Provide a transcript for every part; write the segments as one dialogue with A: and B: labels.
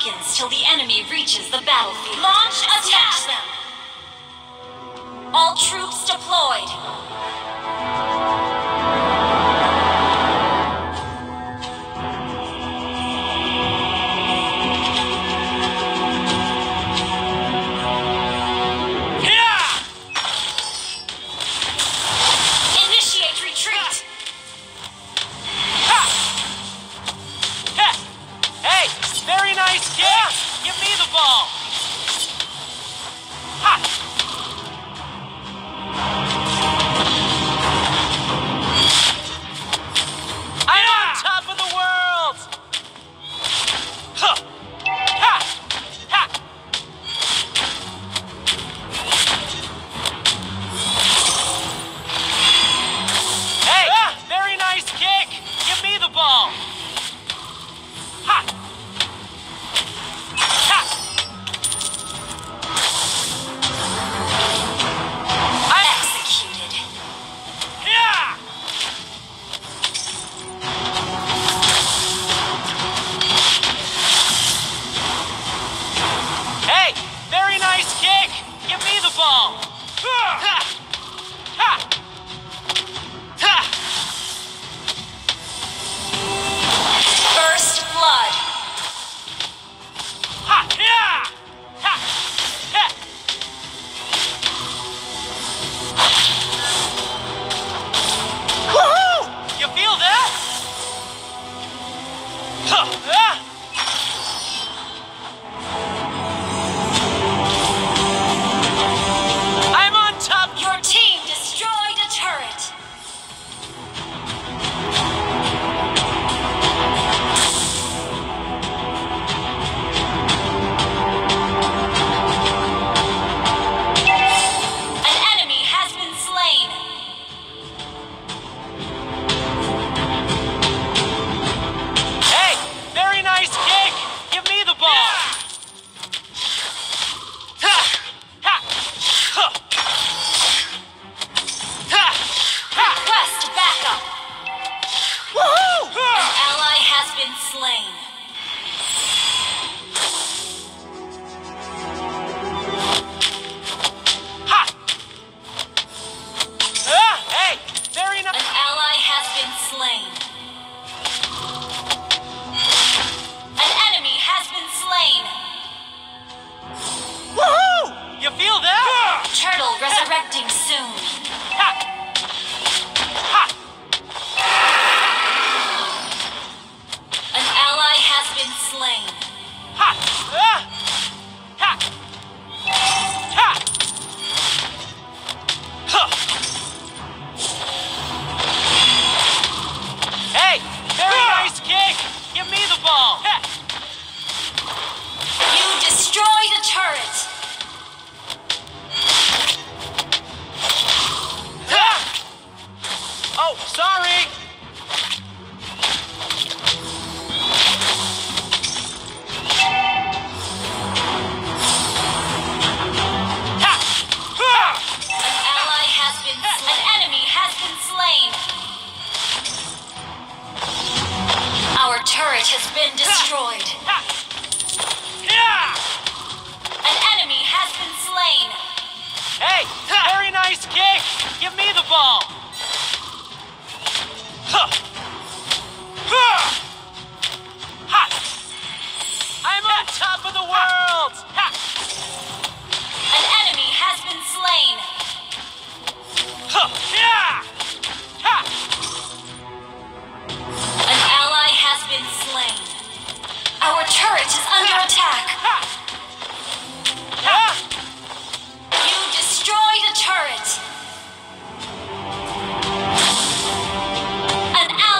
A: seconds till the enemy reaches the battlefield. Launch attack them! All troops deployed! Resurrecting soon. An ally has been slain.
B: Hey, very nice kick. Give me the ball.
A: You destroyed a turret.
B: Oh, sorry!
A: An enemy has been slain. Our turret has been destroyed. An enemy has been slain.
B: Hey, very nice kick! Give me the ball! I'm on top of the world!
A: An enemy has been slain. An ally has been slain. Our turret is under attack. You destroyed a turret. An ally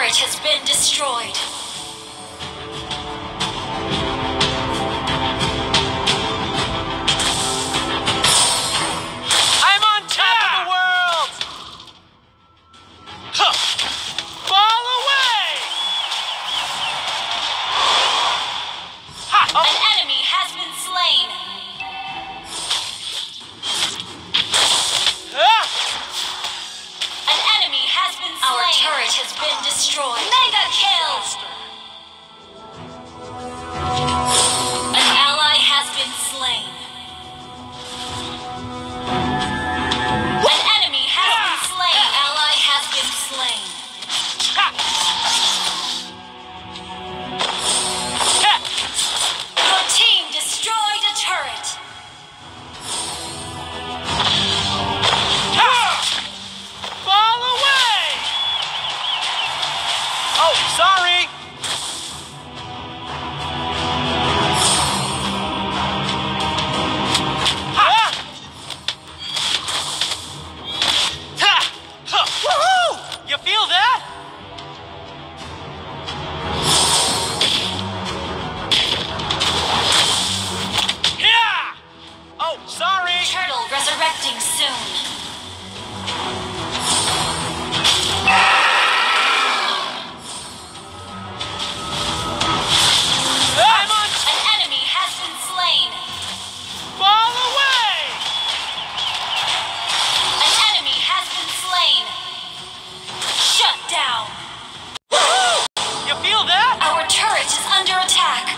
A: turret has been destroyed.
B: I'm on top of the world! Huh. Fall away! Ha! Oh.
A: An enemy has been slain.
B: Ah!
A: An enemy has been slain. Our turret has been destroyed. Mega kill! An ally has been slain. An enemy has been slain. An ally has been slain.
B: Ha! Ha!
A: Your team destroyed a turret.
B: Ha! Fall away! Oh, sorry! Ha! Ha! Ha! Woohoo! You feel that? Yeah! Oh, sorry!
A: Turtle resurrecting soon.
B: I'm on.
A: An enemy has been slain.
B: Fall away!
A: An enemy has been slain. Shut down.
B: You feel that?
A: Our turret is under attack.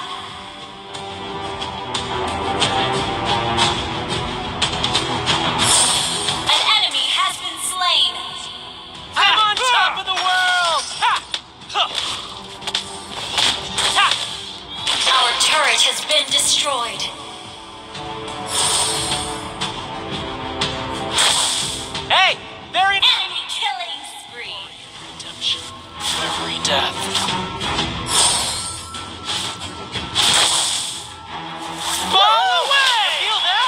A: An enemy has been slain.
B: I'm on top of the world! Ha! Ha! Ha!
A: Our turret has been destroyed.
B: Hey! Very
A: Enemy killing spree.
B: redemption. Every death. Fall away! You feel that?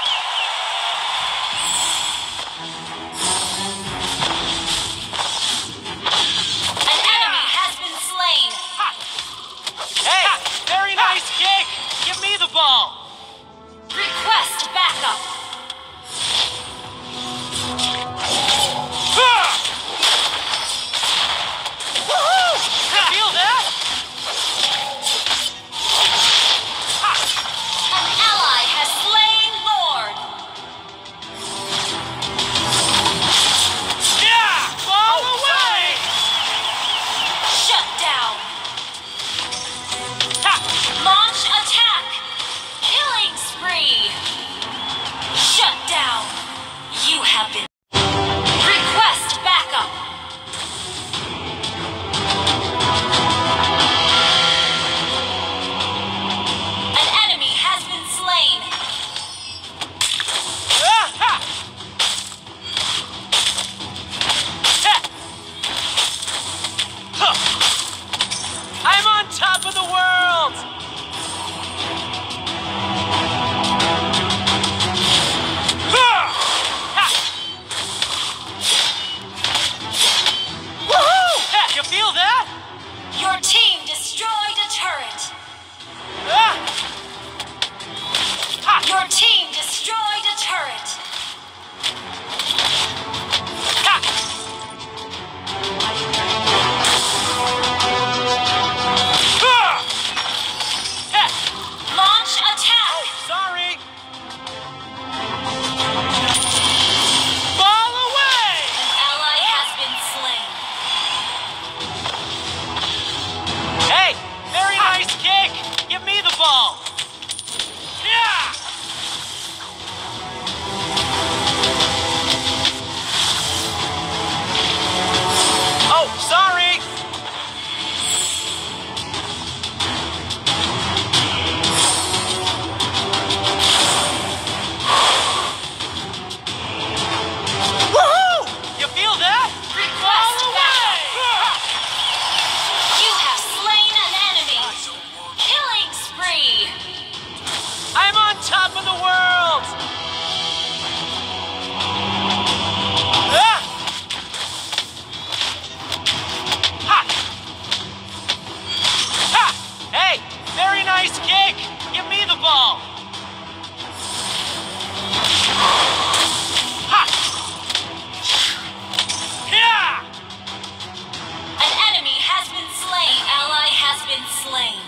A: An enemy has been slain.
B: Ha! Hey! Very nice kick! Give me the ball!
A: Request backup.
B: Ah! Woohoo! You feel that? Ha!
A: An ally has slain Lord.
B: Yeah! Fall away!
A: Shut down.
B: Ha!
A: Launch attack. Killing spree. Shut down. You have been. Request backup. An enemy has been slain.
B: Ah! Ha! Ha! Huh. I'm on top of the world! Ah! Ha! Woohoo! Ha! You feel that?
A: Your team destroyed a turret.
B: Ah! Ha!
A: Your team destroyed a turret.
B: Ha! Ah! Ha!
A: Launch attack.
B: Sorry! Fall away!
A: An ally has been slain.
B: Hey! Very nice kick! Give me the ball! Yeah!
A: been slain.